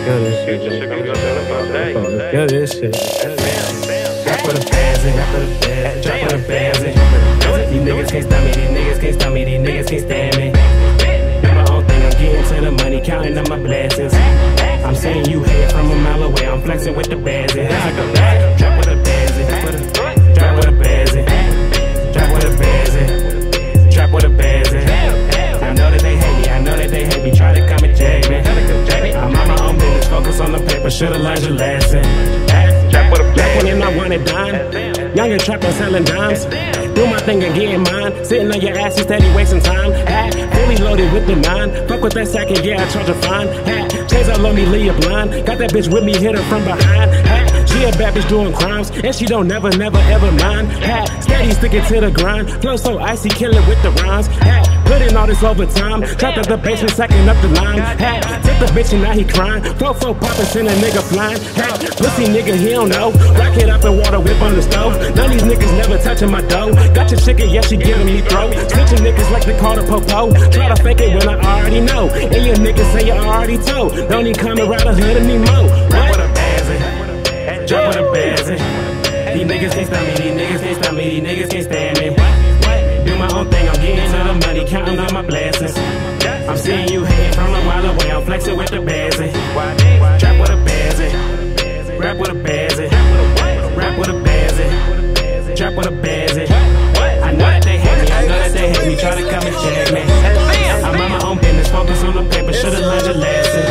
Go this shit. Go this shit. Drop with a bazz in. Drop with a bazz in. These niggas can't stop me. These niggas can't stop me. These niggas can't stand me. Do my own thing. I'm getting to the money, counting up my blessings. I'm saying you hate from a mile away. I'm flexing with the bazz in. Drop with a bazz in. Drop with a bazz in. Drop with a bazz in. Drop with a bazz in. I know that they hate me. I know that they hate me. Try to come and jag me. I'm on my own business. Focus on the paper. Should've learned your lesson. Back when I wanted dime. Younger trapping, selling dimes. Do my thing and getting mine. Sitting on your ass, you steady wasting time. Fully loaded with the 9. Fuck with that sack and yeah, I charge a fine. Chains all on me, leave you blind. Got that bitch with me, hit her from behind. She a bad bitch doing crimes, and she don't never ever mind. Steady sticking to the grind. Flow so icy, killing with the rhymes. Putting all this overtime. Trapped at the basement, sacking up the line. Took the bitch and now he crying. 4-4 poppin', send a nigga flying. Pussy nigga, he don't know. Rock it up and water whip on the stove. None of these niggas never touching my dough. Got your chicken, yeah, she giving me throat. Snitching niggas like they call the popo. Try to fake it when I already know. And your niggas say you already told. Don't even come around the hood anymore. Drop with a bazz in. Drop with a bazz in. These niggas can't stop me. These niggas can't stop me. These niggas can't stand me. Do my own thing. I'm getting to the money, counting on my blessings. I'm seeing you hate from a while away. I'm flexing with the bazz in. Drop with a bazz in. Rap with a bazz in. Rap with a bazz in. Drop with a bazz in. I know that they hate me. I know that they hate me. Try to come and check me. I'm on my own business. Focus on the paper. Should've learned your lesson.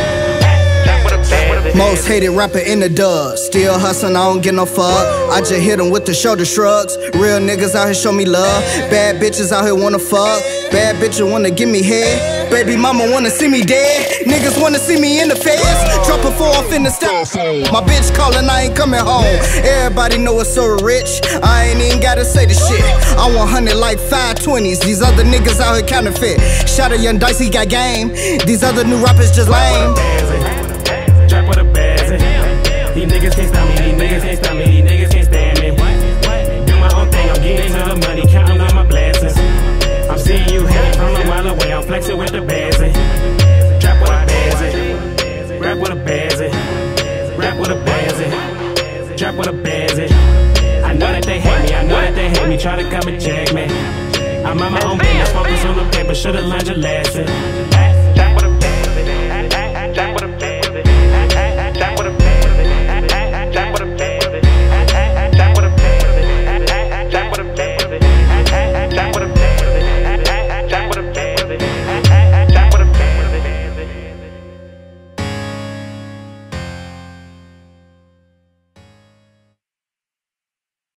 Most hated rapper in the dub. Still hustling, I don't get no fuck. I just hit them with the shoulder shrugs. Real niggas out here show me love. Bad bitches out here wanna fuck. Bad bitches wanna give me head. Baby mama wanna see me dead. Niggas wanna see me in the feds. Drop a 4 off in the styrofoam. My bitch calling, I ain't coming home. Everybody know it's so rich. I ain't even gotta say the shit. I 100 like 520s. These other niggas out here counterfeit. Shout out Young Dicey got game. These other new rappers just lame. Drop with a bazz in. These niggas can't stop me. These niggas can't stop me. These niggas can't stand me. Do my own thing. I'm getting to the money, counting on my blessings. I'm seeing you hate from a while away. I'm flexing with the bazz in. Drop with a bazz in. Rap with a bazz in. Rap with a bazz in. Drop with a bazz in. I know that they hate me. I know that they hate me. Try to come and check me. I'm on my own business. Focus on the paper. Should've learned your lesson.